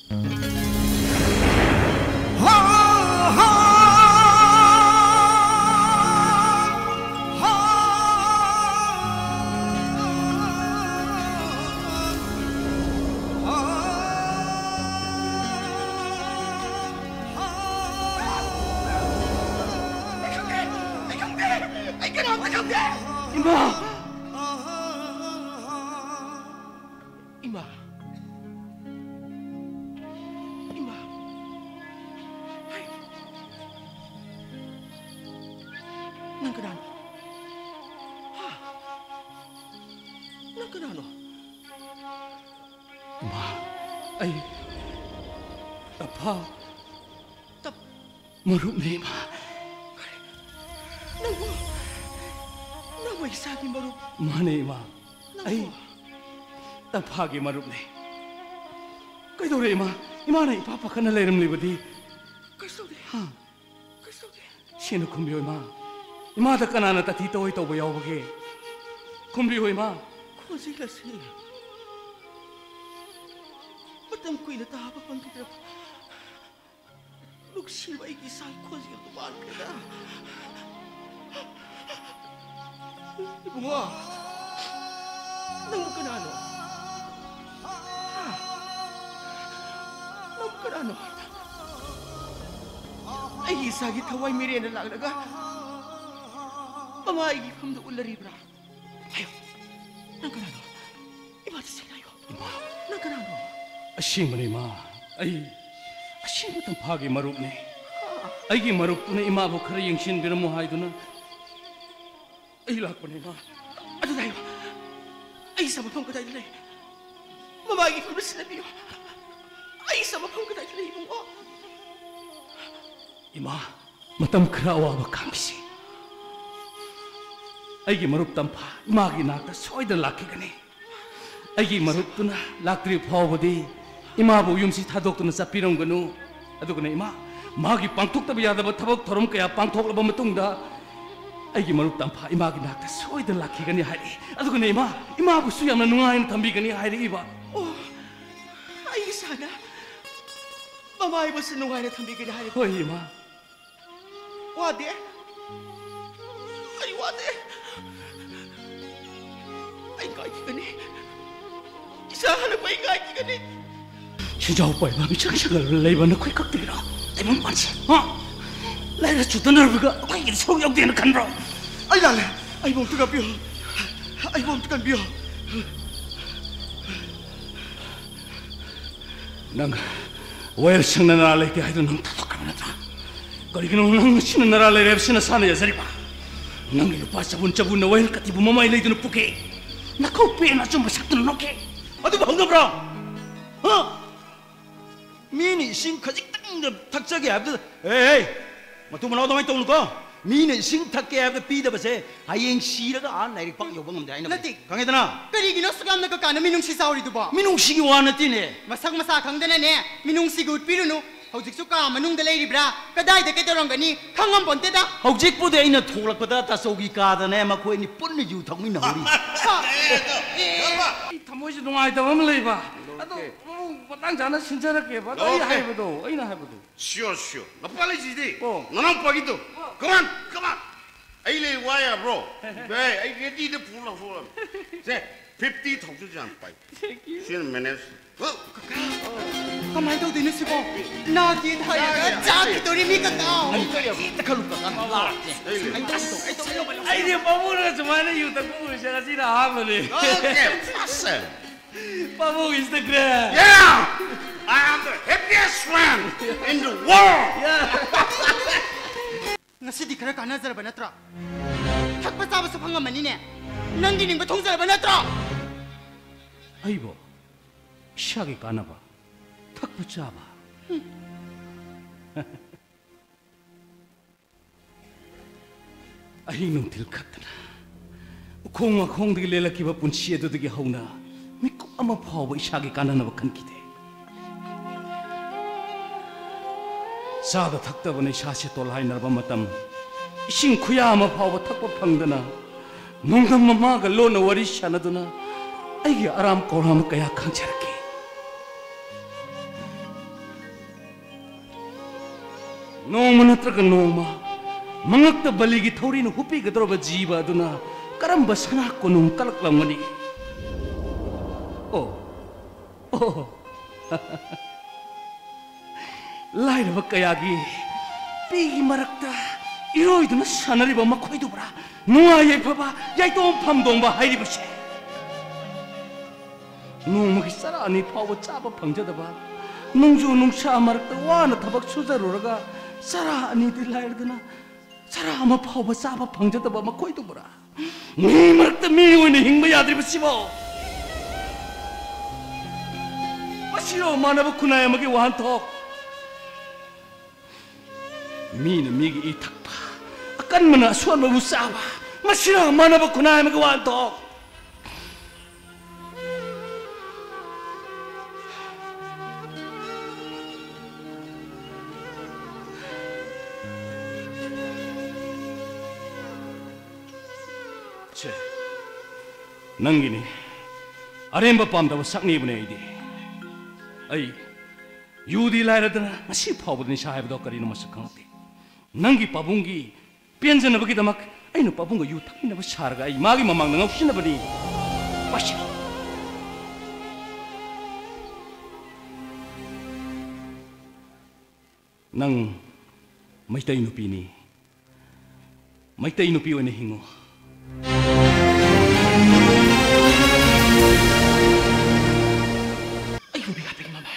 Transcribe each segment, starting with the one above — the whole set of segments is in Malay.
Marupne ma. Nawa isagi marup. Mane ma. Ay tapagi marupne. Kaidore ma. Imana ipapa kana leiram libadi. Kaisode. Ha. Kaisode. Sino kumbiyo ma. Imada kanana tati toy to bayaw bage. Kumbiyo ma. Kozila si. Matam kuy na tahapa pangkitra. Luksil ba ikisay ko siya tumaan ka na? Ibu mo, nang ka na ano? Nang ka na ano? Ay isagit haway merienda lang naga. Pamaigi kam do ulari bra. Ayo, nang ka na ano? Ibati sa kayo. Nang ka na ano? Ashimani ma. Ay. Asin mo pagi marup ni. Ay gi marup tu na ima bo khara yengsin bira mo hai duna. Ay lak pa ni ma. Ado tayo. Ay sa mapang ka tayo nilay. Mamagi ko na sila niyo. Ay sa mapang ka tayo nilay mo. Ima, matam khara awa ba kambisi. Ay gi marup tampa ima gi nakta soida lakhi gani. Ay gi marup tu na lakri phawbadi. Ima bu yumsi thadok tuna sapiram ganu aduguna ima magi pangthok tab yadaba thabak thorom kaya pangthok laba matungda aigi marup tampa ima gi nakta soida lakhi gani hari aduguna ima bu su yamna nungai na thambi gani hari iba oh ai sana mamai bu su nungai na thambi gani hari hoi ima wade ai wade ai kai gani isa hana bai kai gani Sejauh apa yang bicara cakap leban aku ikut dia, emang panci, ha? Lepas itu nak berga, aku ingin seorang dia nak kanra. Ayah, ayah bom tu kan bio, ayah bom tu kan bio. Nang, wajah sang nara lagi ayah tu nang tak kau nak. Kau ingin nang sih nara lagi rep sih nasana ya seripa. Nang itu pas cabun na wajah katibu mama ilai tu nak puke. Nak kau pena cuma satu noke. Aduh bangga bro, ha? Mini sing khajik tang thakjage habda hey matu manau damai tong ko mini sing thakke habda pi da base hayeng siraga an lairik pak yobang amda aina lati kangedana karigino sugam na ka minung si sauri duba minung sigi wanati ne masak masa khangdana ne minung si gut pirunu hojik su ka manung da leiribra kadai da kedorongani khangam bonte da hojik pu de aina tholakpada ta sogi ka da ne makoi ni punni ju thangmi na hori Thamoi se nungai ta mam leiba. Ado batang jana sinjara ke ba. Ai hai bodo, ai na hai bodo. Sure. Na pali jidi. Na nang pagi tu. Come on. Ai le wire bro. Hey, ai ready the pull. Say 50,000 jan pai. Shin minutes. kamai do dinu sibo na din hai cha ki tori mi ka ka ta khalu ka kan la Ai dia pamura semana you tak pun saya kasih dah hamil. Okay, faster. Pamu Instagram. Yeah. I am the happiest man in the world. ngasi di khara kana zara banatra thakpa chaba su phanga mani ne nang di ning ba thong zara banatra Aibo, siya kana ba? Takpa ba? Ahing nung tilkat na. Kung akong di lalaki ba punsiya do di hauna, may kung ama pa ba siya kana na bakan kite. Sada takta ba na siya si tolhay na ba matam? Ising kuya ama pa ba takpa pangdana? Nung mamaga lo na wari siya na do na. Ay aram koram kaya kang charaki. Noma natraga noma mangakta baligi thorina hupi gadroba jiba aduna karamba sana konung kalaklamani. Oh. Lairaba kayagi pigi marakta iroiduna sanariba makoidubra nuaye baba yaitom phamdongba hairibase. Nungmagi sarani phawa chaba phangjadaba nungju nungsa marakta wana thabak sujaruraga sarani di lairdana sara ama phawa chaba phangjadaba makoidubra mi marakta mi oina hingba yadribasibo. Masiro manaba kunai amagi wanthok mina migi itakpa akan mana aswanba musaba masiro manaba kunai amagi wanthok. 제 ನಂಗಿನಿ ಅರೆಂಬ ಪಾಮ್ದವ saknibune idi ai yudi lairada masi phawbudni sahabdo karino masakangte nangi pabungi penjana bagi damak ainu pabunga yu thakina ba sarga ai magi mamang na ngaushina bani pasi nang maitai nupi ni maitai nupi one hingo Ayo bigat mama.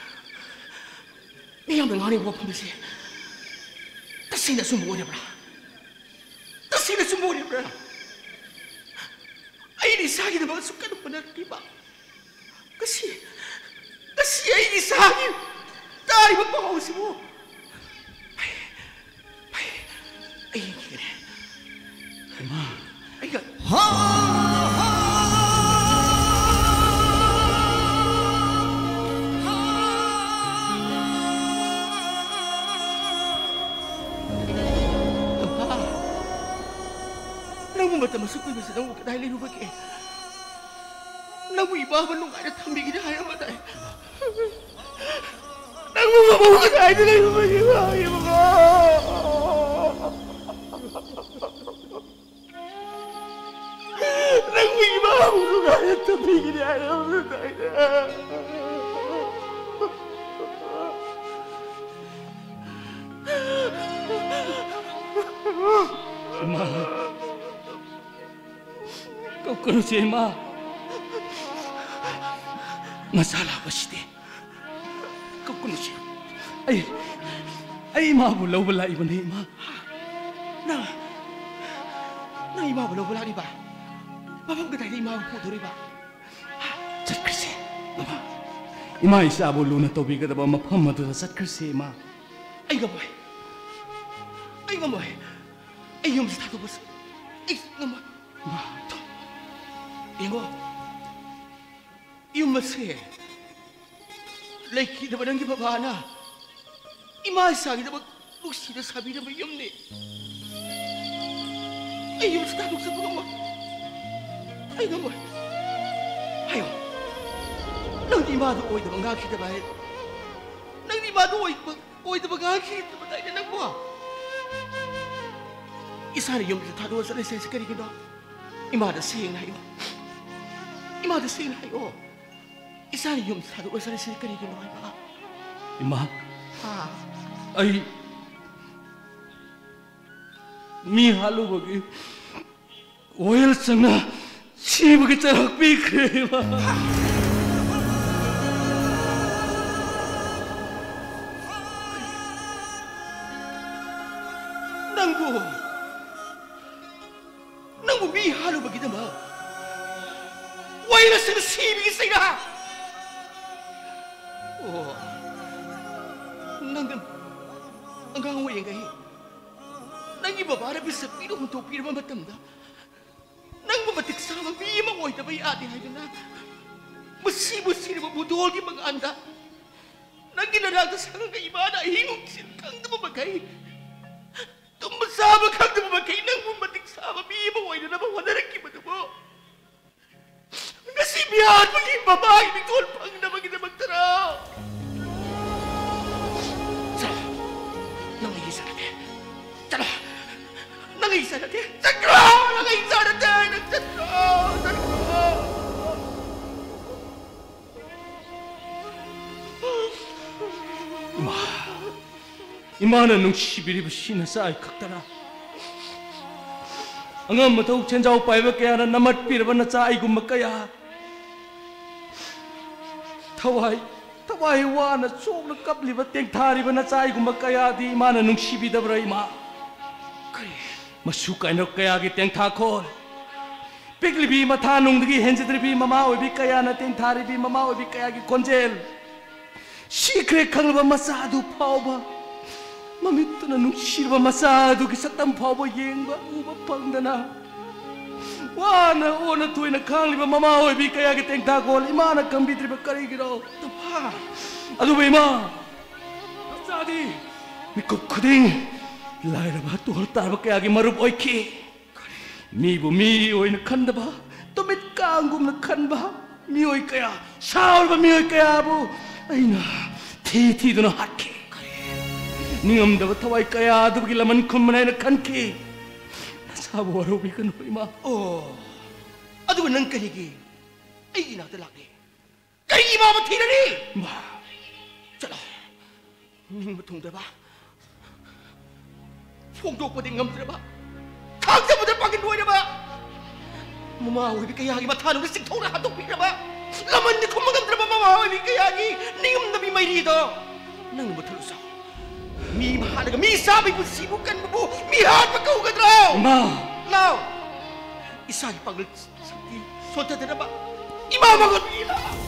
Miyam ngani wo pamisi. Tasina sumbu ni bra. Tasina sumbu ni bra. Ai ni sagi na suka no benar tiba. Kasi ai ni sagi. Dai ba pa si mo. Ai kire. ma Ai ga. Mata masuk ke masa nang kedai lain ubah ke. Nang iba belum ada tambi kita ayam mata. Nang iba kedai lain ubah ke ayam mata. Nang iba belum ada tambi kita ayam mata. ma kau kena sema masalah apa sih? Kau kena sih. Ay ma bulau belai bani ma. Nah ima belum boleh riba. Babang kedai ima putu riba. Sat kerse, ma. Ima isa bolu na tobi kada ba mafam madu sat kerse ma. Ay gamoy. Ay yung sa tato bus. Ay gamoy. Ma, Ingo, yung masih, lagi dapat ang gibabana, imasa kita buksi na sabi na may ni, ay yung sa tanong sa mga ay naman, ayo, nang di maduoy na mga kita ba, nang di maduoy na mga kita ba tayo na nagbuha, isa na yung sa tanong sa lisensi ka rin gino, imada siyang na iyo. Imada sing hayo. Isa yung sado sa sir kanino ay ba? ima. Ha. Ay mi halu bagi oil sana si bagi tarak pikir ma. Nanggu mi halu bagi nama. Why na sinasibig sa'yo? Oh, hanggang ngayon kayo. Nang ibabara bisa pinuhunto pinamatamda. Nang mamatik sa mga bimang na may ate hayo na. Masibos-sino mabudol yung mga anda. Nang ginaragas hanggang kaibana, hingong silkang na mamagay. Tumasama kang na mamagay nang mamatik sa mga bimang na namawalarang kimado mo. Nasibihan maging babae ni Tolpang na maging magtaraw. Sa, nang 인사하대. 짝으로 나가 인사하대. 짝으로. 이마는 능시비리부 시는 싸이 각다라 angam matau cenjau pai ba kaya na namat pir ba na cha ai gum kaya thawai wa na chok na kap li ba teng thari ba na cha ai gum kaya di ma na nung sibi da bra ima kai masu kai no kaya gi teng tha khol pigli bi ma tha nung gi henjidri bi mama oi bi kaya na teng thari bi mama oi bi kaya gi konjel secret khang ba masa du phau ba Mamit na nung sirba masado kisatam pabo yengba uba pangdana. Wana ona tuwi na kang liba mama oi bi kaya kiteng takol ima na kambitri ba karigiro. Tapa. Ado ba ima? Nasadi. Mikop kuding. Laira ba tuhol tarba kaya ki marup oi ki. Mi bu mi oi na kanda ba. Tumit kanggum na kan ba. Mi oi kaya. Saul ba mi oi kaya bu. Ay na. Ti do na hatki. Ningam dapat thawai kaya adu bagi laman kummanay na kanki nasabu warubi ka no ima adu nang kanigi ay inatalaki kay imamati na ni ma chala ning matong daba fogdok pa din ngam daba kagsa mo daba pagin duway daba mamawi bi kayagi matano na sigtong na hatok bi daba laman di kumagam daba mamawi bi kayagi ningam nabi may rito nang matalusa Mi mahalaga, mi sabi mo sibukan mo po, mi hat magkaugat raw! Ma! Now, isagi paglagsakti, sonta na ba? Imamagot nila!